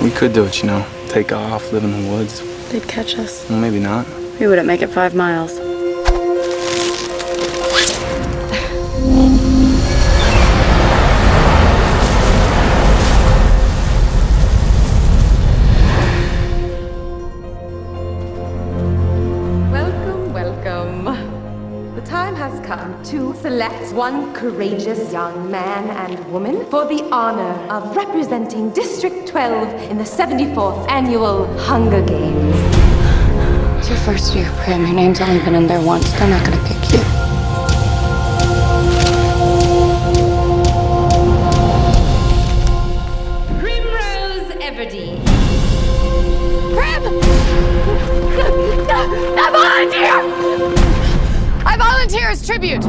We could do it, you know. Take off, live in the woods. They'd catch us. Well, maybe not. We wouldn't make it 5 miles. Welcome, welcome. The time has come to select one courageous young man and woman for the honor of representing District 12 in the 74th Annual Hunger Games. It's your first year, Prim. Your name's only been in there once. They're not gonna pick you. Primrose Everdeen. Prim! I volunteer! I volunteer as tribute!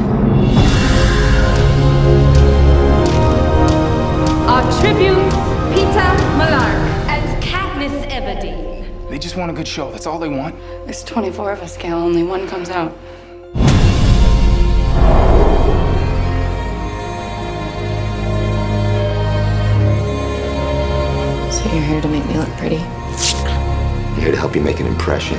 Our tributes, Peter Malark and Katniss Everdeen. They just want a good show. That's all they want. There's 24 of us, Gail. Only one comes out. So you're here to make me look pretty? I'm here to help you make an impression.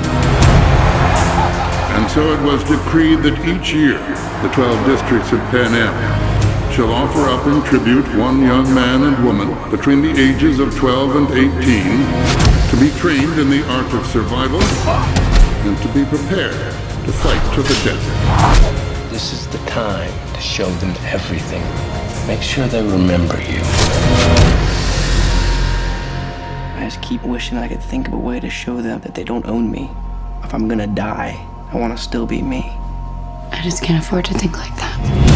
And so it was decreed that each year, the 12 districts of Pan Am shall offer up in tribute one young man and woman between the ages of 12 and 18 to be trained in the art of survival and to be prepared to fight to the death. This is the time to show them everything. Make sure they remember you. I just keep wishing that I could think of a way to show them that they don't own me. If I'm gonna die, I want to still be me. I just can't afford to think like that.